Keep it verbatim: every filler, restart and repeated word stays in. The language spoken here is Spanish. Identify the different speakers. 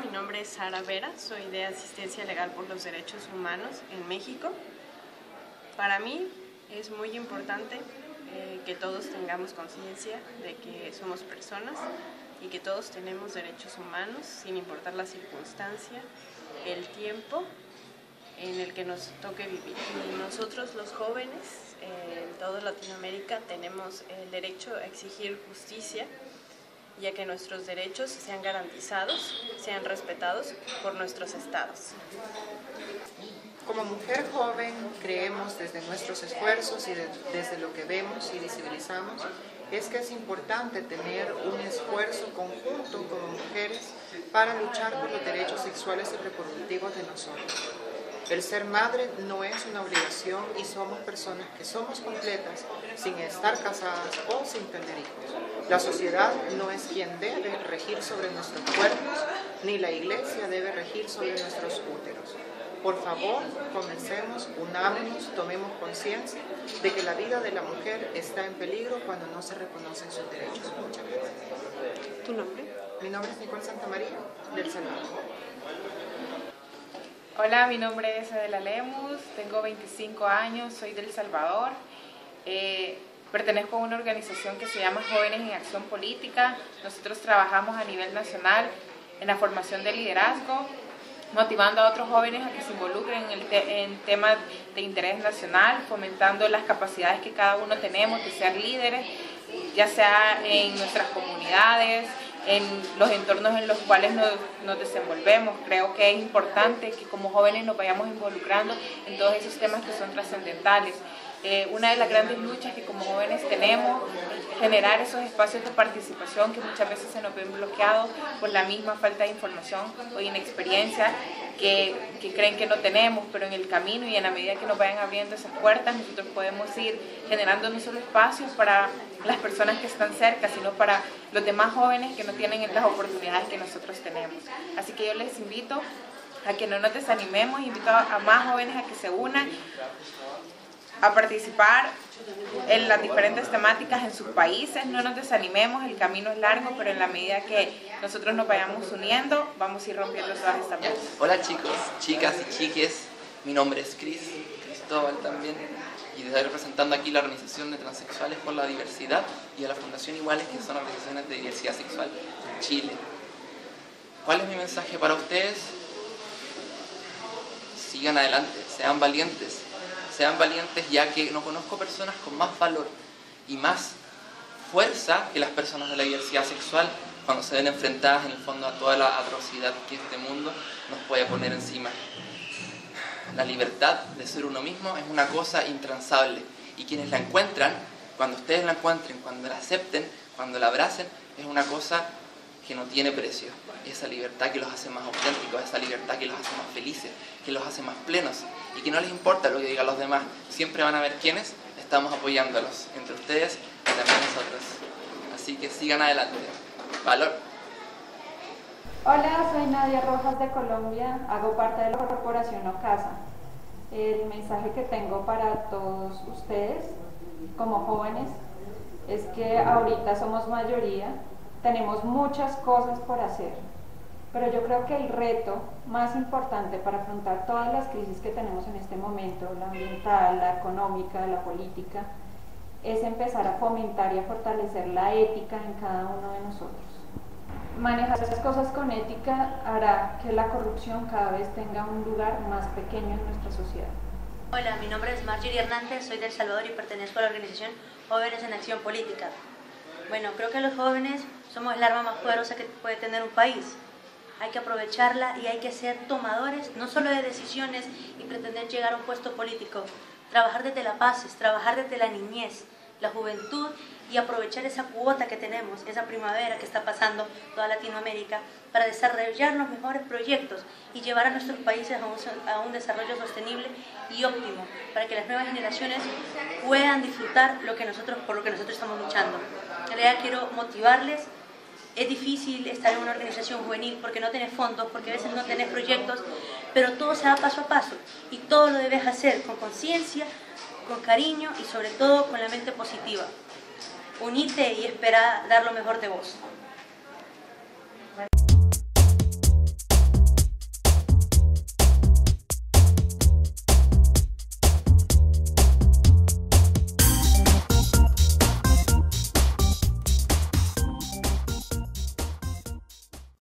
Speaker 1: mi nombre es Sara Vera, soy de Asistencia Legal por los Derechos Humanos en México. Para mí es muy importante eh, que todos tengamos conciencia de que somos personas y que todos tenemos derechos humanos sin importar la circunstancia, el tiempo en el que nos toque vivir. Y nosotros los jóvenes eh, en toda Latinoamérica tenemos el derecho a exigir justicia, ya que nuestros derechos sean garantizados, sean respetados por nuestros estados.
Speaker 2: Como mujer joven, creemos desde nuestros esfuerzos y de, desde lo que vemos y visibilizamos, es que es importante tener un esfuerzo conjunto como mujeres para luchar por los derechos sexuales y reproductivos de nosotros. El ser madre no es una obligación y somos personas que somos completas sin estar casadas o sin tener hijos. La sociedad no es quien debe regir sobre nuestros cuerpos, ni la iglesia debe regir sobre nuestros úteros. Por favor, comencemos, unámonos, tomemos conciencia de que la vida de la mujer está en peligro cuando no se reconocen sus derechos. Muchas gracias.
Speaker 1: ¿Tu nombre?
Speaker 2: Mi nombre es Nicole Santamaría, del Salvador.
Speaker 3: Hola, mi nombre es Adela Lemus, tengo veinticinco años, soy del Salvador. Eh, pertenezco a una organización que se llama Jóvenes en Acción Política. Nosotros trabajamos a nivel nacional en la formación de liderazgo, motivando a otros jóvenes a que se involucren en, el te en temas de interés nacional, fomentando las capacidades que cada uno tenemos de ser líderes, ya sea en nuestras comunidades, en los entornos en los cuales nos, nos desenvolvemos. Creo que es importante que como jóvenes nos vayamos involucrando en todos esos temas que son trascendentales. Eh, una de las grandes luchas que como jóvenes tenemos es generar esos espacios de participación que muchas veces se nos ven bloqueados por la misma falta de información o inexperiencia que, que creen que no tenemos, pero en el camino y en la medida que nos vayan abriendo esas puertas, nosotros podemos ir generando no solo espacios para las personas que están cerca, sino para los demás jóvenes que no tienen las oportunidades que nosotros tenemos. Así que yo les invito a que no nos desanimemos, invito a más jóvenes a que se unan, a participar en las diferentes temáticas en sus países. No nos desanimemos, el camino es largo, pero en la medida que nosotros nos vayamos uniendo, vamos a ir rompiendo todas estas cosas.
Speaker 4: Hola chicos, chicas y chiques, mi nombre es Cris, Cristóbal también, y estoy representando aquí la Organización de Transexuales por la Diversidad y a la Fundación Iguales, que son organizaciones de diversidad sexual en Chile. ¿Cuál es mi mensaje para ustedes? Sigan adelante, sean valientes. Sean valientes, ya que no conozco personas con más valor y más fuerza que las personas de la diversidad sexual cuando se ven enfrentadas en el fondo a toda la atrocidad que este mundo nos puede poner encima. La libertad de ser uno mismo es una cosa intransable y quienes la encuentran, cuando ustedes la encuentren, cuando la acepten, cuando la abracen, es una cosa que no tiene precio. Esa libertad que los hace más auténticos, esa libertad que los hace más felices, que los hace más plenos y que no les importa lo que digan los demás. Siempre van a ver quiénes estamos apoyándolos, entre ustedes y también nosotros. Así que sigan adelante. Valor.
Speaker 5: Hola, soy Nadia Rojas de Colombia, hago parte de la corporación Ocasa. El mensaje que tengo para todos ustedes como jóvenes es que ahorita somos mayoría, tenemos muchas cosas por hacer, pero yo creo que el reto más importante para afrontar todas las crisis que tenemos en este momento, la ambiental, la económica, la política, es empezar a fomentar y a fortalecer la ética en cada uno de nosotros. Manejar esas cosas con ética hará que la corrupción cada vez tenga un lugar más pequeño en nuestra sociedad.
Speaker 6: Hola, mi nombre es Marjorie Hernández, soy del Salvador y pertenezco a la organización Jóvenes en Acción Política. Bueno, creo que los jóvenes somos el arma más poderosa que puede tener un país. Hay que aprovecharla y hay que ser tomadores no solo de decisiones y pretender llegar a un puesto político, trabajar desde la paz, trabajar desde la niñez, la juventud y aprovechar esa cuota que tenemos, esa primavera que está pasando toda Latinoamérica para desarrollar los mejores proyectos y llevar a nuestros países a un, a un desarrollo sostenible y óptimo para que las nuevas generaciones puedan disfrutar lo que nosotros, por lo que nosotros estamos luchando. En realidad quiero motivarles. Es difícil estar en una organización juvenil porque no tenés fondos, porque a veces no tenés proyectos, pero todo se da paso a paso y todo lo debes hacer con conciencia, con cariño y sobre todo con la mente positiva. Unite y espera dar lo mejor de vos.